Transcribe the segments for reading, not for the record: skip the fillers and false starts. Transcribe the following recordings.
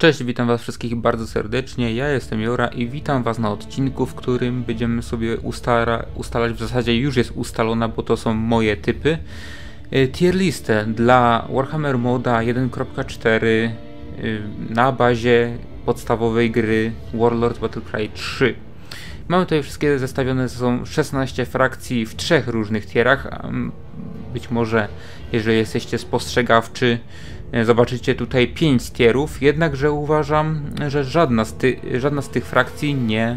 Cześć, witam was wszystkich bardzo serdecznie, ja jestem Jora i witam was na odcinku, w którym będziemy sobie ustalać, w zasadzie już jest ustalona, bo to są moje typy, tier listę dla Warhammer Moda 1.4 na bazie podstawowej gry Warlords Battlecry 3. Mamy tutaj wszystkie zestawione, są 16 frakcji w 3 różnych tierach. Być może, jeżeli jesteście spostrzegawczy, zobaczycie tutaj 5 tierów, jednakże uważam, że żadna z tych frakcji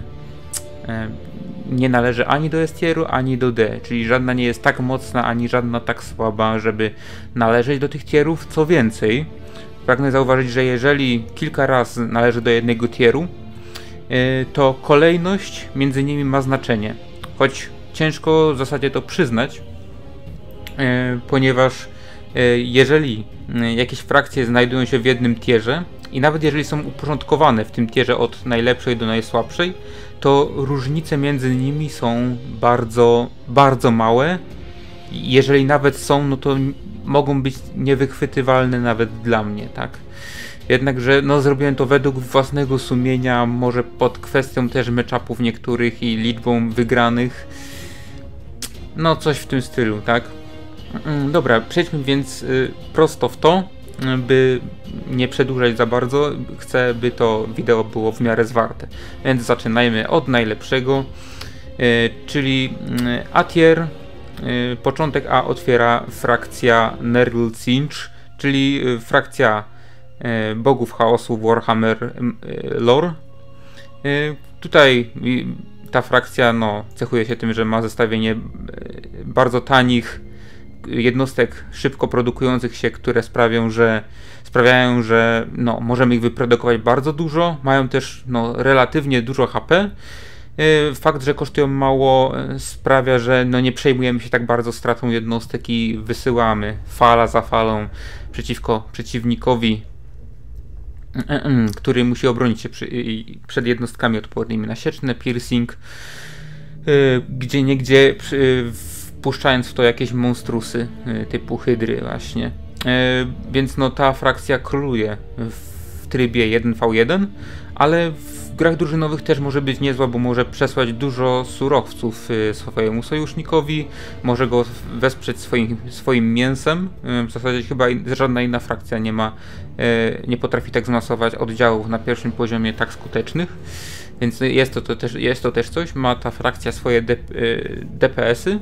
nie należy ani do S tieru, ani do D, czyli żadna nie jest tak mocna, ani żadna tak słaba, żeby należeć do tych tierów. Co więcej, pragnę zauważyć, że jeżeli kilka razy należy do jednego tieru, to kolejność między nimi ma znaczenie, choć ciężko w zasadzie to przyznać, ponieważ jeżeli jakieś frakcje znajdują się w jednym tierze i nawet jeżeli są uporządkowane w tym tierze od najlepszej do najsłabszej, to różnice między nimi są bardzo, bardzo małe. Jeżeli nawet są, no to mogą być niewychwytywalne nawet dla mnie, tak? Jednakże no, zrobiłem to według własnego sumienia, może pod kwestią też matchupów niektórych i liczbą wygranych. No coś w tym stylu, tak? Dobra, przejdźmy więc prosto w to, by nie przedłużać za bardzo. Chcę, by to wideo było w miarę zwarte. Więc zaczynajmy od najlepszego, czyli A tier. Początek A otwiera frakcja Nurgle Siege, czyli frakcja bogów chaosu Warhammer Lore. Tutaj ta frakcja no, cechuje się tym, że ma zestawienie bardzo tanich jednostek szybko produkujących się, które sprawiają, że no, możemy ich wyprodukować bardzo dużo. Mają też no, relatywnie dużo HP. Fakt, że kosztują mało, sprawia, że no, nie przejmujemy się tak bardzo stratą jednostek i wysyłamy fala za falą przeciwko przeciwnikowi, który musi obronić się przed jednostkami odpornymi na sieczne, piercing, gdzieniegdzie wpuszczając w to jakieś monstrusy typu hydry właśnie. Więc no ta frakcja króluje w trybie 1v1, ale w grach drużynowych też może być niezła, bo może przesłać dużo surowców swojemu sojusznikowi, może go wesprzeć swoim mięsem. W zasadzie chyba żadna inna frakcja nie potrafi tak zmasować oddziałów na pierwszym poziomie tak skutecznych. Więc jest to też coś. Ma ta frakcja swoje DPS-y.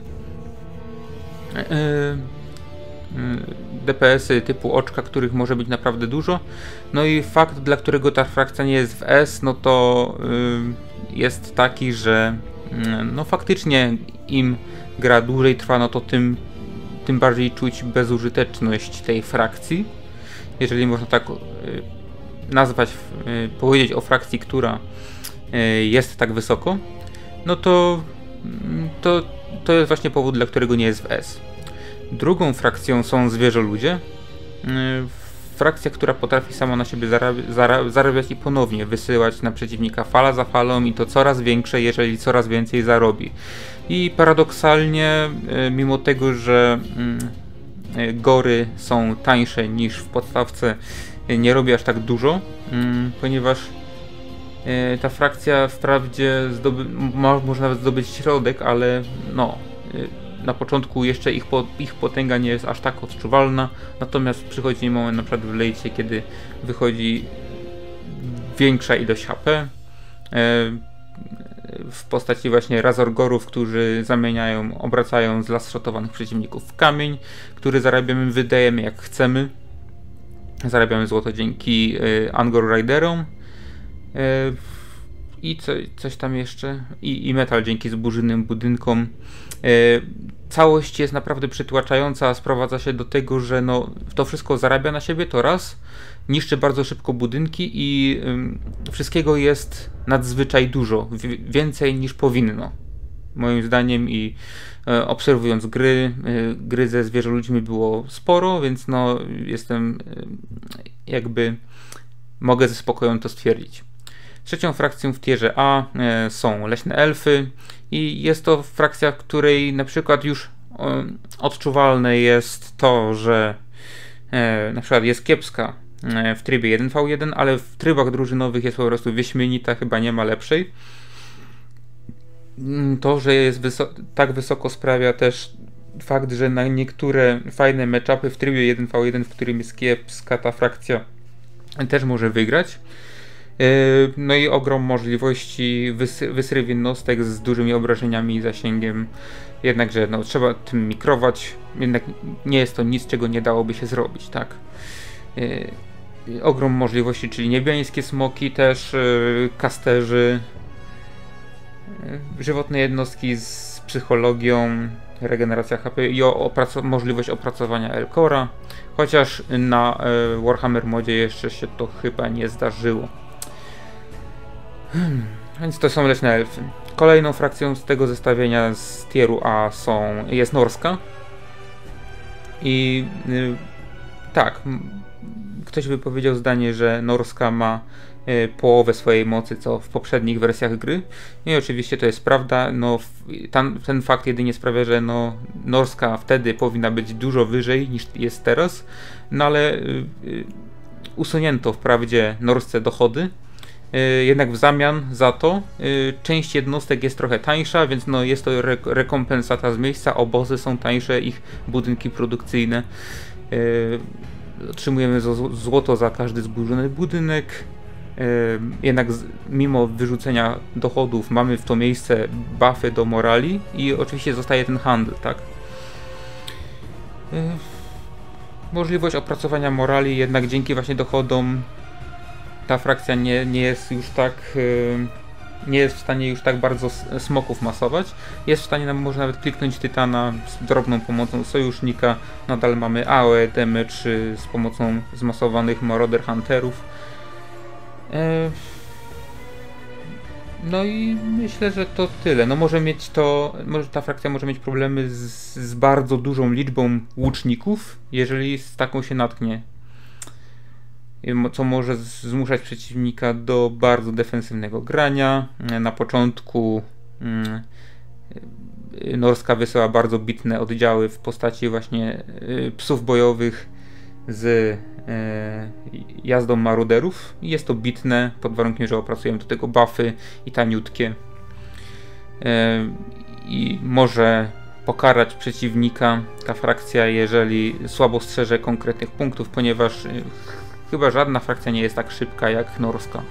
DPS-y typu oczka, których może być naprawdę dużo. No i fakt, dla którego ta frakcja nie jest w S, no to jest taki, że no faktycznie im gra dłużej trwa, no to tym bardziej czuć bezużyteczność tej frakcji. Jeżeli można tak nazwać, powiedzieć o frakcji, która jest tak wysoko, no to jest właśnie powód, dla którego nie jest w S. Drugą frakcją są zwierzoludzie. Frakcja, która potrafi sama na siebie zarabiać i ponownie wysyłać na przeciwnika fala za falą i to coraz większe, jeżeli coraz więcej zarobi. I paradoksalnie, mimo tego, że gory są tańsze niż w podstawce, nie robi aż tak dużo, ponieważ ta frakcja wprawdzie może nawet zdobyć środek, ale no, na początku jeszcze ich potęga nie jest aż tak odczuwalna, natomiast przychodzi moment na przykład w lejcie, kiedy wychodzi większa ilość HP w postaci właśnie razorgorów, którzy obracają zlashotowanych przeciwników w kamień, który zarabiamy, wydajemy jak chcemy. Zarabiamy złoto dzięki Angor Riderom i coś tam jeszcze i metal dzięki zburzonym budynkom. Całość jest naprawdę przytłaczająca, sprowadza się do tego, że no, to wszystko zarabia na siebie, to raz, niszczy bardzo szybko budynki i wszystkiego jest nadzwyczaj dużo, więcej niż powinno, moim zdaniem. I obserwując gry ze zwierzoludźmi było sporo, więc no mogę ze spokojem to stwierdzić. Trzecią frakcją w tierze A są leśne elfy i jest to frakcja, w której na przykład już odczuwalne jest to, że na przykład jest kiepska w trybie 1v1, ale w trybach drużynowych jest po prostu wyśmienita, chyba nie ma lepszej. To, że jest tak wysoko, sprawia też fakt, że na niektóre fajne matchupy w trybie 1v1, w którym jest kiepska ta frakcja, też może wygrać. No i ogrom możliwości, wysryw jednostek z dużymi obrażeniami i zasięgiem. Jednakże no, trzeba tym mikrować, jednak nie jest to nic, czego nie dałoby się zrobić, tak? Ogrom możliwości, czyli niebiańskie smoki też, kasterzy, żywotne jednostki z psychologią, regeneracja HP i możliwość opracowania Elcora, chociaż na Warhammer modzie jeszcze się to chyba nie zdarzyło. Więc to są Mleczne Elfy. Kolejną frakcją z tego zestawienia z tieru A jest Norska. I tak, ktoś by powiedział zdanie, że Norska ma połowę swojej mocy co w poprzednich wersjach gry. I oczywiście to jest prawda. No, ten fakt jedynie sprawia, że no, Norska wtedy powinna być dużo wyżej niż jest teraz. No ale usunięto wprawdzie Norsce dochody. Jednak w zamian za to część jednostek jest trochę tańsza, więc no jest to rekompensata z miejsca, obozy są tańsze, ich budynki produkcyjne. Otrzymujemy złoto za każdy zburzony budynek. Jednak mimo wyrzucenia dochodów mamy w to miejsce buffy do morali i oczywiście zostaje ten handel, tak? Możliwość opracowania morali, jednak dzięki właśnie dochodom ta frakcja nie jest już tak, nie jest w stanie już tak bardzo smoków masować. Jest w stanie, może nawet kliknąć Tytana z drobną pomocą sojusznika. Nadal mamy AOE damage z pomocą zmasowanych Marauder Hunterów. No i myślę, że to tyle. No może ta frakcja może mieć problemy z bardzo dużą liczbą łuczników, jeżeli z taką się natknie. Co może zmuszać przeciwnika do bardzo defensywnego grania. Na początku Norska wysyła bardzo bitne oddziały w postaci właśnie psów bojowych z jazdą maruderów. Jest to bitne pod warunkiem, że opracujemy do tego buffy i taniutkie. I może pokarać przeciwnika ta frakcja, jeżeli słabo strzeże konkretnych punktów, ponieważ chyba żadna frakcja nie jest tak szybka jak Norska.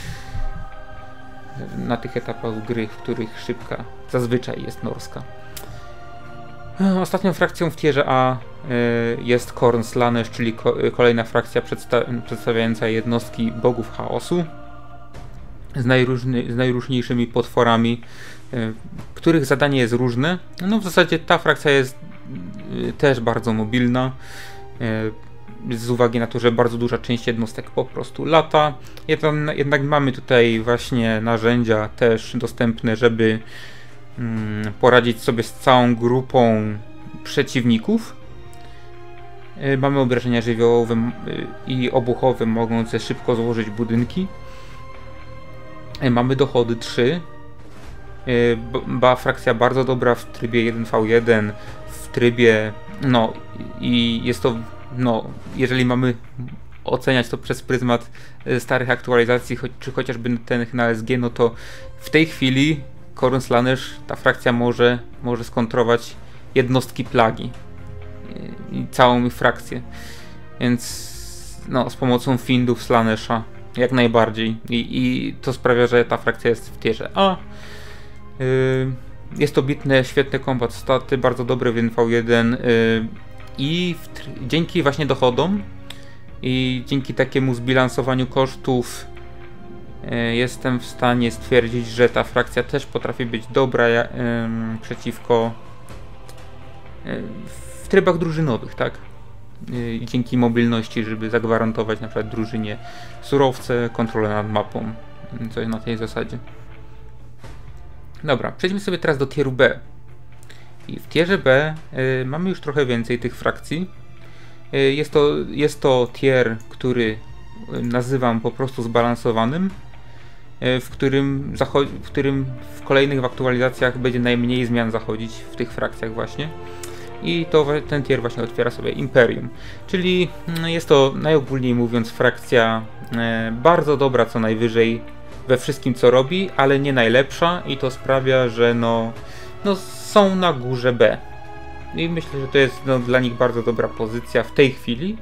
Na tych etapach gry, w których szybka zazwyczaj jest Norska. Ostatnią frakcją w tierze A jest Khorne Slanesh, czyli kolejna frakcja przedstawiająca jednostki bogów chaosu z najróżniejszymi potworami, których zadanie jest różne. No w zasadzie ta frakcja jest też bardzo mobilna. Z uwagi na to, że bardzo duża część jednostek po prostu lata. Jednak mamy tutaj właśnie narzędzia też dostępne, żeby poradzić sobie z całą grupą przeciwników. Mamy obrażenia żywiołowe i obuchowe mogące szybko złożyć budynki. Mamy dochody 3. Frakcja bardzo dobra w trybie 1v1, w trybie no i jest to jeżeli mamy oceniać to przez pryzmat starych aktualizacji, czy chociażby ten na SG, no to w tej chwili Khorne Slanesh, ta frakcja może skontrować jednostki plagi i całą ich frakcję, więc no, z pomocą findów Slanesha jak najbardziej i to sprawia, że ta frakcja jest w tierze A. Jest to bitne, świetne combat staty, bardzo dobre w 1v1 i dzięki właśnie dochodom i dzięki takiemu zbilansowaniu kosztów jestem w stanie stwierdzić, że ta frakcja też potrafi być dobra przeciwko w trybach drużynowych, tak? Dzięki mobilności, żeby zagwarantować na przykład drużynie surowce, kontrolę nad mapą, coś na tej zasadzie. Dobra, przejdźmy sobie teraz do tieru B. I w tierze B mamy już trochę więcej tych frakcji. Jest to tier, który nazywam po prostu zbalansowanym, w którym w kolejnych aktualizacjach będzie najmniej zmian zachodzić w tych frakcjach właśnie. i ten tier właśnie otwiera sobie Imperium. Czyli jest to najogólniej mówiąc frakcja bardzo dobra co najwyżej we wszystkim co robi, ale nie najlepsza i to sprawia, że no są na górze B. I myślę, że to jest dla nich bardzo dobra pozycja w tej chwili.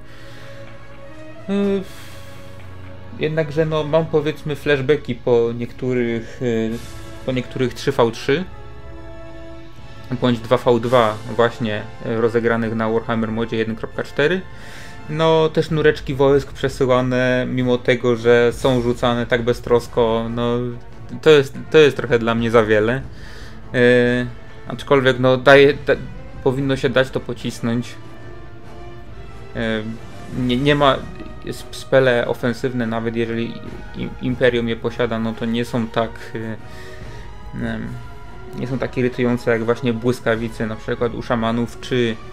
Jednakże mam powiedzmy flashbacki po niektórych 3v3 bądź 2v2 właśnie rozegranych na Warhammer modzie 1.4. No te sznureczki wojsk przesyłane mimo tego, że są rzucane tak beztrosko, no to jest trochę dla mnie za wiele. Aczkolwiek powinno się dać to pocisnąć. Nie ma spele ofensywne, nawet jeżeli Imperium je posiada, no to nie są tak irytujące jak właśnie błyskawice na przykład u szamanów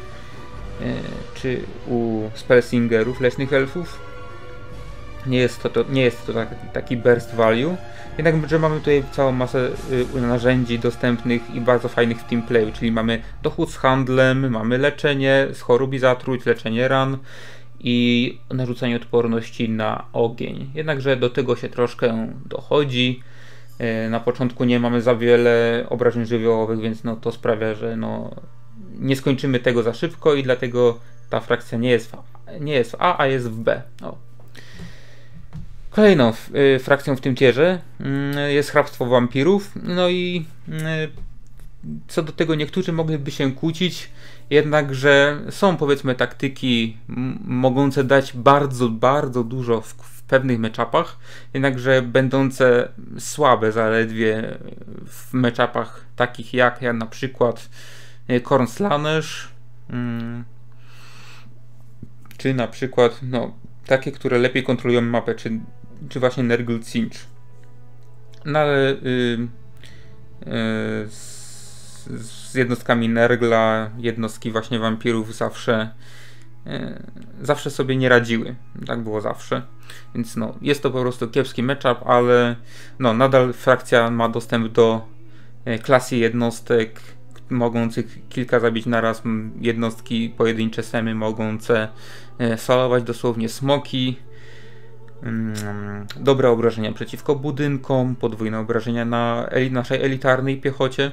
czy u spellsingerów leśnych elfów. Nie jest to taki burst value. Jednakże mamy tutaj całą masę narzędzi dostępnych i bardzo fajnych w teamplayu, czyli mamy dochód z handlem, mamy leczenie z chorób i zatruć, leczenie ran i narzucanie odporności na ogień. Jednakże do tego się troszkę dochodzi. Na początku nie mamy za wiele obrażeń żywiołowych, więc to sprawia, że nie skończymy tego za szybko i dlatego ta frakcja nie jest w A, a jest w B. Kolejną frakcją w tym tierze jest hrabstwo wampirów. No i co do tego niektórzy mogliby się kłócić, jednakże są powiedzmy taktyki mogące dać bardzo, bardzo dużo w pewnych matchupach, jednakże będące słabe zaledwie w matchupach takich jak na przykład Khorne Slanesh, czy na przykład takie, które lepiej kontrolują mapę, czy właśnie Nurgle Siege. No ale z jednostkami Nurgla jednostki właśnie wampirów zawsze sobie nie radziły. Tak było zawsze. Więc jest to po prostu kiepski matchup, ale nadal frakcja ma dostęp do klasy jednostek mogących kilka zabić naraz, jednostki pojedyncze semy mogące salować dosłownie smoki, dobre obrażenia przeciwko budynkom, podwójne obrażenia na naszej elitarnej piechocie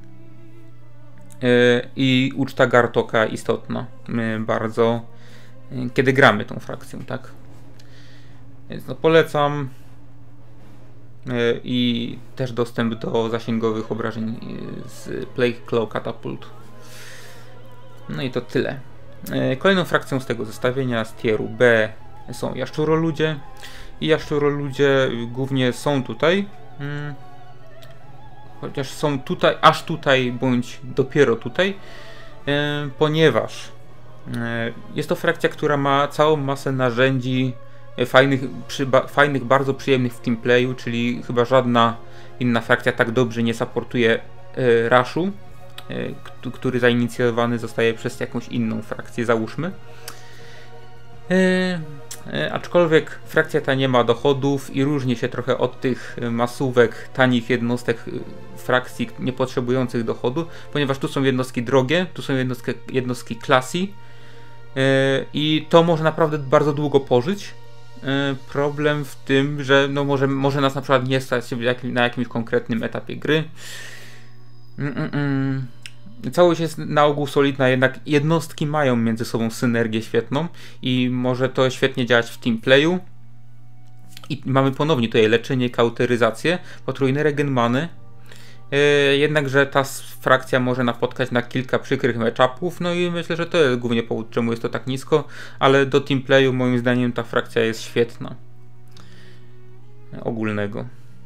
i uczta Gartoka istotna bardzo, kiedy gramy tą frakcją, tak? Więc polecam. I też dostęp do zasięgowych obrażeń z Plague Claw Catapult. No i to tyle. Kolejną frakcją z tego zestawienia z tieru B są jaszczuroludzie. I jaszczuroludzie głównie są tutaj. Chociaż są tutaj, aż tutaj, bądź dopiero tutaj. Ponieważ jest to frakcja, która ma całą masę narzędzi fajnych, bardzo przyjemnych w teamplayu, czyli chyba żadna inna frakcja tak dobrze nie supportuje rushu, który zainicjowany zostaje przez jakąś inną frakcję, załóżmy. Aczkolwiek frakcja ta nie ma dochodów i różni się trochę od tych masówek, tanich jednostek frakcji niepotrzebujących dochodu, ponieważ tu są jednostki drogie, tu są jednostki classy i to może naprawdę bardzo długo pożyć. Problem w tym, że może nas na przykład nie stać na jakimś konkretnym etapie gry. Całość jest na ogół solidna, jednak jednostki mają między sobą synergię świetną i może to świetnie działać w teamplayu. I mamy ponownie tutaj leczenie, kauteryzację, potrójny regen many. Jednakże ta frakcja może napotkać na kilka przykrych matchupów, no i myślę, że to jest głównie powód, czemu jest to tak nisko, ale do teamplayu moim zdaniem ta frakcja jest świetna. Ogólnego.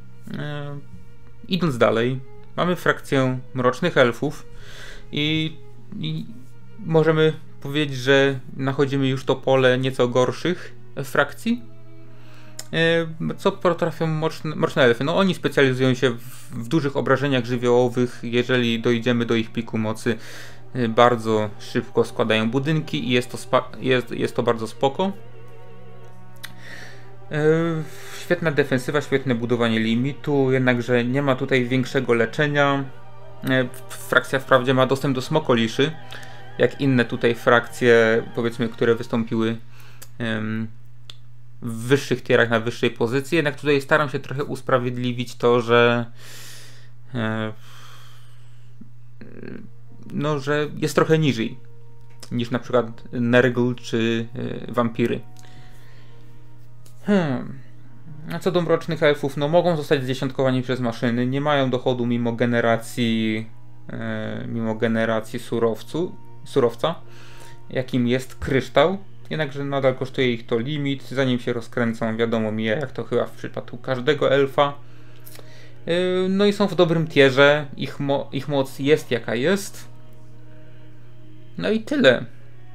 Idąc dalej, mamy frakcję mrocznych elfów i możemy powiedzieć, że nachodzimy już to pole nieco gorszych frakcji. Co potrafią mroczne elfy? Oni specjalizują się w dużych obrażeniach żywiołowych. Jeżeli dojdziemy do ich piku mocy, bardzo szybko składają budynki i jest to bardzo spoko. Świetna defensywa, świetne budowanie limitu, jednakże nie ma tutaj większego leczenia. Frakcja wprawdzie ma dostęp do smokoliszy, jak inne tutaj frakcje, powiedzmy, które wystąpiły w wyższych tierach, na wyższej pozycji. Jednak tutaj staram się trochę usprawiedliwić to, że no, że jest trochę niżej niż na przykład Nergal czy wampiry. A co do mrocznych elfów, no mogą zostać zdziesiątkowani przez maszyny, nie mają dochodu mimo generacji surowca, jakim jest kryształ. Jednakże nadal kosztuje ich to limit, zanim się rozkręcą, wiadomo mija, jak to chyba w przypadku każdego elfa. No i są w dobrym tierze, ich moc jest jaka jest. No i tyle.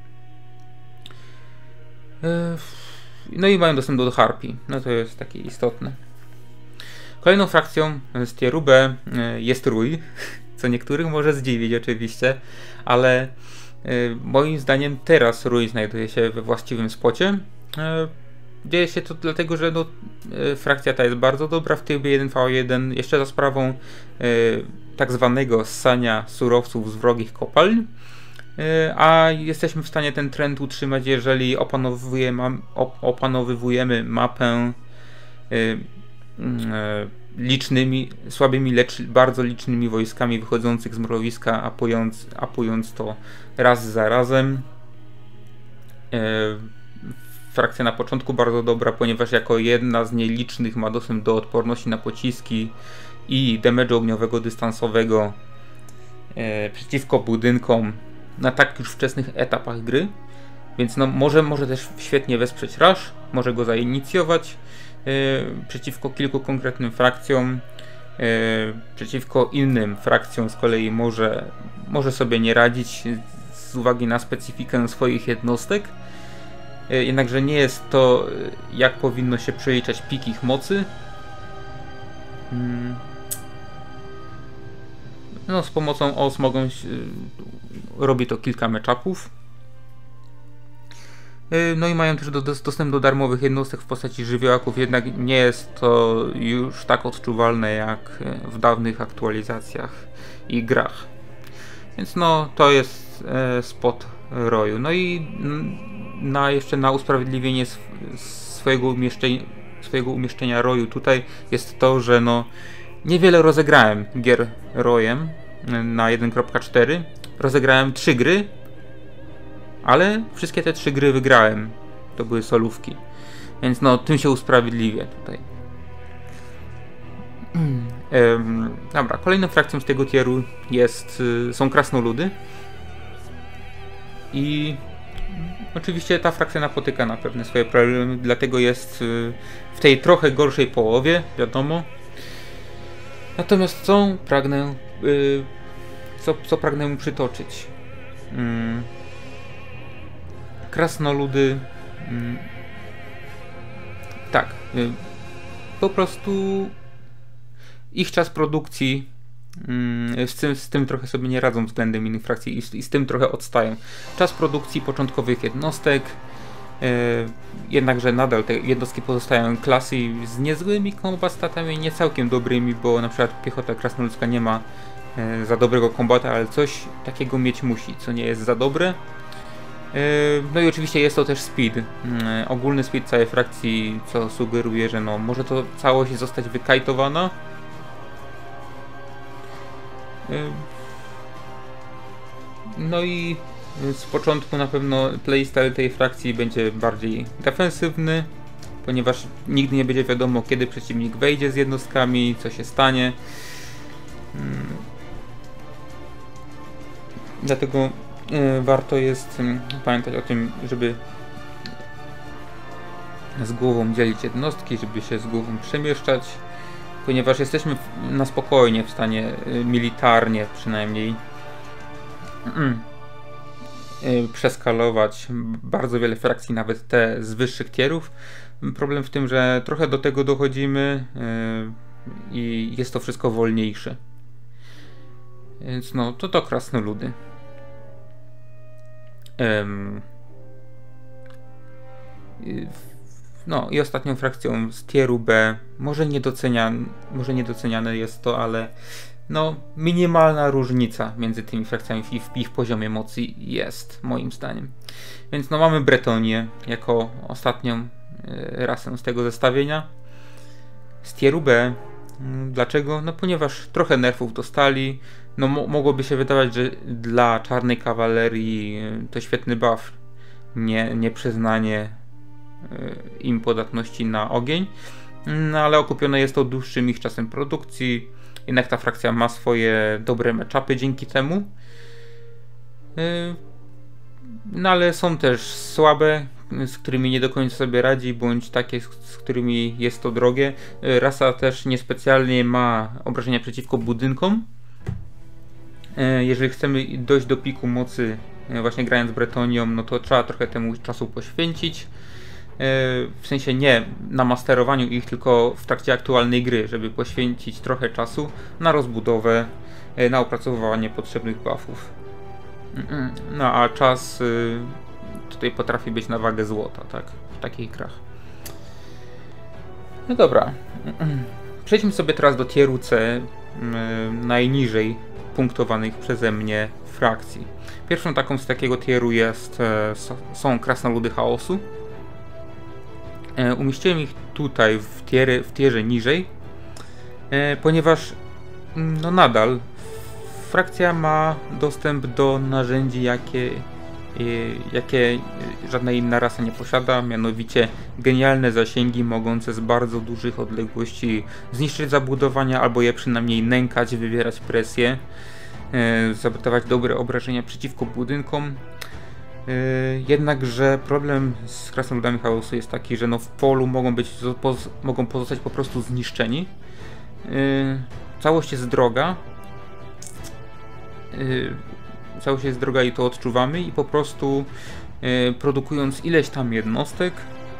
No i mają dostęp do harpii, no to jest takie istotne. Kolejną frakcją z tieru B jest rój, co niektórych może zdziwić oczywiście, ale moim zdaniem teraz rój znajduje się we właściwym spocie. Dzieje się to dlatego, że no, frakcja ta jest bardzo dobra w trybie 1v1, jeszcze za sprawą tak zwanego ssania surowców z wrogich kopalń, a jesteśmy w stanie ten trend utrzymać, jeżeli opanowujemy mapę słabymi, lecz bardzo licznymi wojskami wychodzących z mrowiska, apując to raz za razem. Frakcja na początku bardzo dobra, ponieważ jako jedna z nielicznych ma dostęp do odporności na pociski i damage'u ogniowego dystansowego przeciwko budynkom na tak już wczesnych etapach gry. Więc no, może też świetnie wesprzeć rush, może go zainicjować przeciwko kilku konkretnym frakcjom. Przeciwko innym frakcjom z kolei może sobie nie radzić z uwagi na specyfikę swoich jednostek. Jednakże nie jest to, jak powinno się przeliczać pik ich mocy. No, z pomocą OS robi to kilka matchupów. No i mają też dostęp do darmowych jednostek w postaci żywiołaków, jednak nie jest to już tak odczuwalne jak w dawnych aktualizacjach i grach. Więc no, to jest spot roju. No i jeszcze na usprawiedliwienie swojego umieszczenia roju tutaj jest to, że no niewiele rozegrałem gier rojem na 1.4. Rozegrałem 3 gry, ale wszystkie te 3 gry wygrałem. To były solówki. Więc no, tym się usprawiedliwię tutaj. Dobra, kolejną frakcją z tego tieru są krasnoludy. I oczywiście ta frakcja napotyka na pewne swoje problemy, dlatego jest w tej trochę gorszej połowie, wiadomo. Natomiast co pragnę mu przytoczyć? Krasnoludy, tak, po prostu ich czas produkcji z tym trochę sobie nie radzą względem innych frakcji i z tym trochę odstają. Czas produkcji początkowych jednostek, jednakże nadal te jednostki pozostają klasy z niezłymi combat statami, nie całkiem dobrymi, bo na przykład piechota krasnoludzka nie ma za dobrego kombata, ale coś takiego mieć musi, co nie jest za dobre. No i oczywiście jest to też speed. Ogólny speed całej frakcji, co sugeruje, że no może to całość zostać wykajtowana. No i z początku na pewno playstyle tej frakcji będzie bardziej defensywny, ponieważ nigdy nie będzie wiadomo, kiedy przeciwnik wejdzie z jednostkami, co się stanie. Dlatego warto jest pamiętać o tym, żeby z głową dzielić jednostki, żeby się z głową przemieszczać, ponieważ jesteśmy na spokojnie w stanie militarnie przynajmniej przeskalować bardzo wiele frakcji, nawet te z wyższych tierów. Problem w tym, że trochę do tego dochodzimy i jest to wszystko wolniejsze. Więc no, to krasnoludy. No i ostatnią frakcją z tieru B, może niedoceniane jest to, ale no minimalna różnica między tymi frakcjami w ich poziomie mocy jest, moim zdaniem. Więc no mamy Bretonię jako ostatnią rasę z tego zestawienia. Z tieru B. Dlaczego? No ponieważ trochę nerfów dostali. No mogłoby się wydawać, że dla czarnej kawalerii to świetny buff. Nie przyznanie im podatności na ogień. No ale okupione jest to dłuższym ich czasem produkcji. Jednak ta frakcja ma swoje dobre matchupy dzięki temu. No ale są też słabe, z którymi nie do końca sobie radzi, bądź takie, z którymi jest to drogie. Rasa też niespecjalnie ma obrażenia przeciwko budynkom. Jeżeli chcemy dojść do piku mocy właśnie grając Bretonią, no to trzeba trochę temu czasu poświęcić. W sensie nie na masterowaniu ich, tylko w trakcie aktualnej gry, żeby poświęcić trochę czasu na rozbudowę, na opracowywanie potrzebnych buffów. No a czas tutaj potrafi być na wagę złota, tak? W takich grach. No dobra. Przejdźmy sobie teraz do tieru C, najniżej punktowanych przeze mnie frakcji. Pierwszą taką z takiego tieru są Krasnoludy Chaosu. Umieściłem ich tutaj w tierze niżej, ponieważ no nadal frakcja ma dostęp do narzędzi, jakie żadna inna rasa nie posiada, mianowicie genialne zasięgi mogące z bardzo dużych odległości zniszczyć zabudowania albo je przynajmniej nękać, wywierać presję, zabudować dobre obrażenia przeciwko budynkom. Jednakże problem z Krasnoludami Chaosu jest taki, że no w polu mogą pozostać po prostu zniszczeni. Całość jest droga. Całość jest droga i to odczuwamy i po prostu produkując ileś tam jednostek,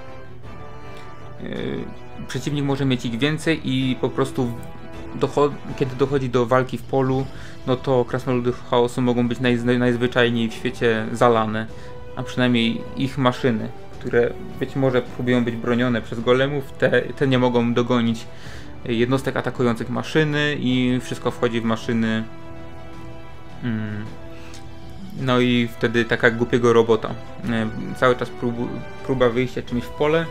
przeciwnik może mieć ich więcej i po prostu kiedy dochodzi do walki w polu, no to Krasnoludy Chaosu mogą być najzwyczajniej w świecie zalane, a przynajmniej ich maszyny, które być może próbują być bronione przez golemów, te nie mogą dogonić jednostek atakujących maszyny i wszystko wchodzi w maszyny. No i wtedy taka głupiego robota. Cały czas próba wyjścia czymś w pole.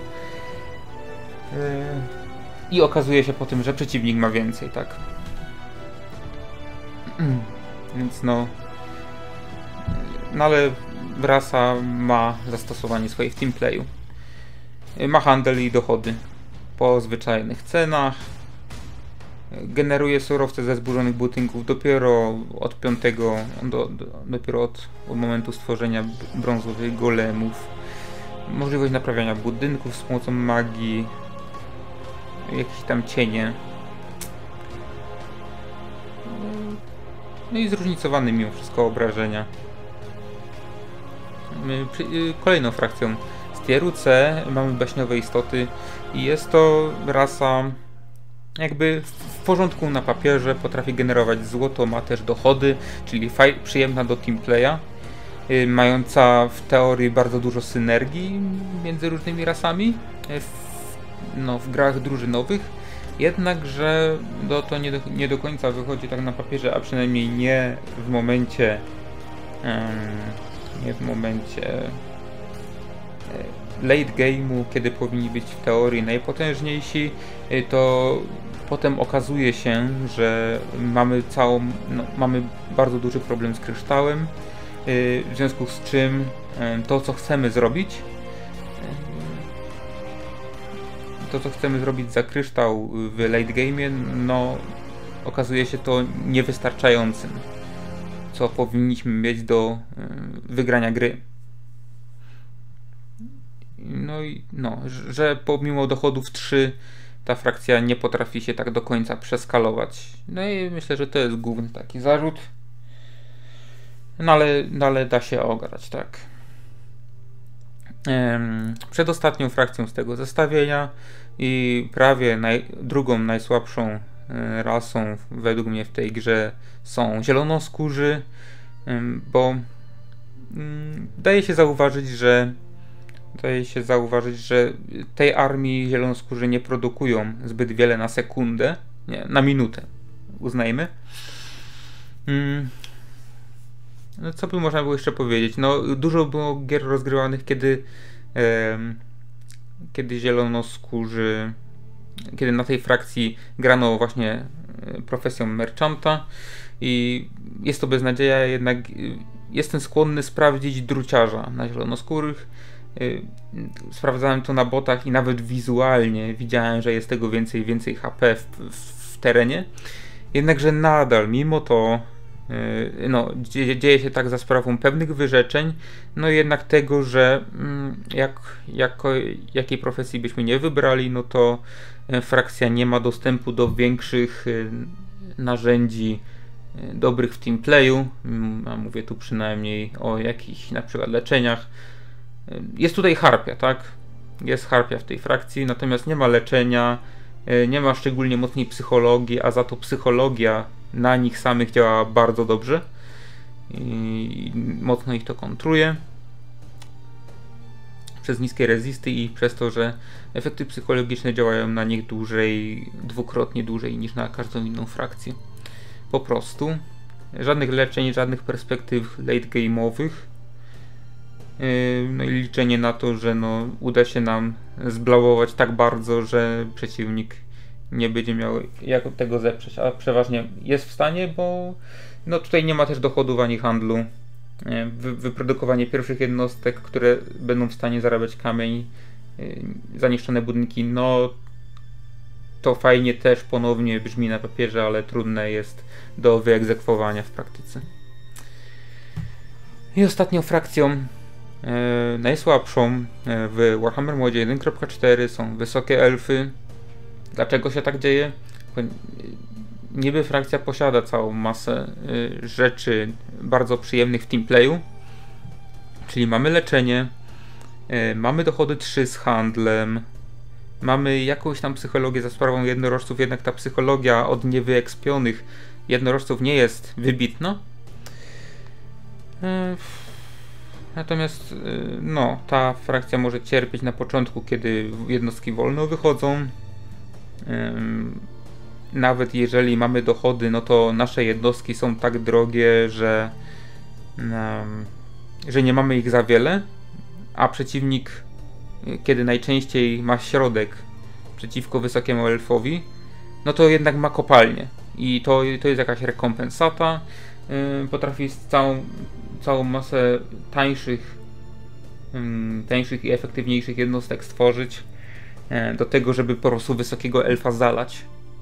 I okazuje się po tym, że przeciwnik ma więcej, tak. Więc no ale rasa ma zastosowanie swoje w teamplayu. Ma handel i dochody po zwyczajnych cenach. Generuje surowce ze zburzonych budynków dopiero od dopiero od momentu stworzenia brązowych golemów. Możliwość naprawiania budynków z pomocą magii. Jakieś tam cienie. No i zróżnicowane mimo wszystko obrażenia. Kolejną frakcją z tieru C mamy baśniowe istoty i jest to rasa jakby w porządku na papierze, potrafi generować złoto, ma też dochody, czyli przyjemna do teamplaya, mająca w teorii bardzo dużo synergii między różnymi rasami w grach drużynowych, jednakże to nie do końca wychodzi tak na papierze, a przynajmniej nie w momencie late game'u, kiedy powinni być w teorii najpotężniejsi, to potem okazuje się, że mamy bardzo duży problem z kryształem, w związku z czym to co chcemy zrobić za kryształ w late game'ie, no okazuje się to niewystarczającym, co powinniśmy mieć do wygrania gry. Że pomimo dochodów 3 ta frakcja nie potrafi się tak do końca przeskalować. No i myślę, że to jest główny taki zarzut. No ale da się ograć, tak. Przedostatnią frakcją z tego zestawienia i prawie drugą najsłabszą rasą według mnie w tej grze są zielonoskórzy, bo daje się zauważyć, że tej armii zielonoskórzy nie produkują zbyt wiele na sekundę, nie, na minutę. uznajmy. No, co by można było jeszcze powiedzieć? No, dużo było gier rozgrywanych, kiedy zielonoskórzy, kiedy na tej frakcji grano właśnie profesją merchanta i jest to beznadzieja, jednak jestem skłonny sprawdzić druciarza na zielonoskórych. Sprawdzałem to na botach i nawet wizualnie widziałem, że jest tego więcej HP w terenie. Jednakże nadal, mimo to, no, dzieje się tak za sprawą pewnych wyrzeczeń, no jednak tego, że jakiej profesji byśmy nie wybrali, no to frakcja nie ma dostępu do większych narzędzi dobrych w teamplayu. A mówię tu przynajmniej o jakichś na przykład leczeniach. Jest tutaj harpia, tak? Jest harpia w tej frakcji, natomiast nie ma leczenia, nie ma szczególnie mocnej psychologii, a za to psychologia na nich samych działa bardzo dobrze i mocno ich to kontruje przez niskie rezisty i przez to, że efekty psychologiczne działają na nich dwukrotnie dłużej niż na każdą inną frakcję. Po prostu żadnych leczeń, żadnych perspektyw late game'owych. No i liczenie na to, że no, uda się nam zblawować tak bardzo, że przeciwnik nie będzie miał jak tego zeprzeć, a przeważnie jest w stanie, bo no, tutaj nie ma też dochodów ani handlu. Wyprodukowanie pierwszych jednostek, które będą w stanie zarabiać kamień, zaniszczone budynki, no to fajnie też ponownie brzmi na papierze, ale trudne jest do wyegzekwowania w praktyce. I ostatnią frakcją, najsłabszą w Warhammer Modzie 1.4 są wysokie elfy. Dlaczego się tak dzieje? Niby frakcja posiada całą masę rzeczy bardzo przyjemnych w teamplayu, czyli mamy leczenie, mamy dochody 3 z handlem, mamy jakąś tam psychologię za sprawą jednorożców, jednak ta psychologia od niewyekspionych jednorożców nie jest wybitna. Natomiast no, ta frakcja może cierpieć na początku, kiedy jednostki wolno wychodzą. Nawet jeżeli mamy dochody, no to nasze jednostki są tak drogie, że nie mamy ich za wiele, a przeciwnik, kiedy najczęściej ma środek przeciwko wysokiemu elfowi, no to jednak ma kopalnię i to jest jakaś rekompensata. Potrafi całą masę tańszych i efektywniejszych jednostek stworzyć do tego, żeby po prostu wysokiego elfa zalać.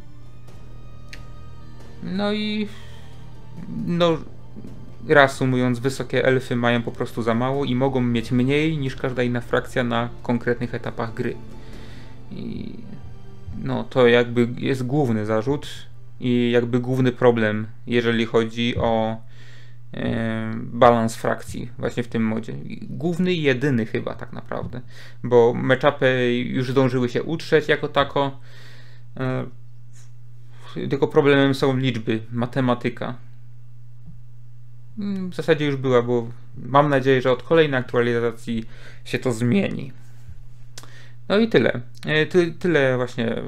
No i no, reasumując, wysokie elfy mają po prostu za mało i mogą mieć mniej niż każda inna frakcja na konkretnych etapach gry. I no to jakby jest główny zarzut i jakby główny problem, jeżeli chodzi o balans frakcji właśnie w tym modzie. Główny i jedyny chyba tak naprawdę, bo matchupy już zdążyły się utrzeć jako tako, tylko problemem są liczby, matematyka. W zasadzie już była, bo mam nadzieję, że od kolejnej aktualizacji się to zmieni. No i tyle. Tyle właśnie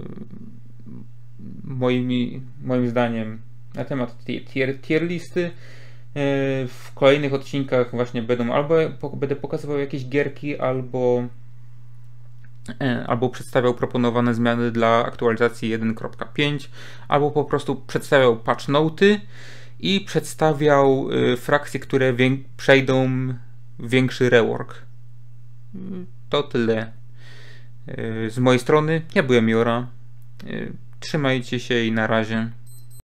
moim zdaniem na temat tier listy. W kolejnych odcinkach właśnie będę pokazywał jakieś gierki, albo przedstawiał proponowane zmiany dla aktualizacji 1.5, albo po prostu przedstawiał patch noty i przedstawiał frakcje, które przejdą większy rework. To tyle z mojej strony. Ja byłem Jora. Trzymajcie się i na razie.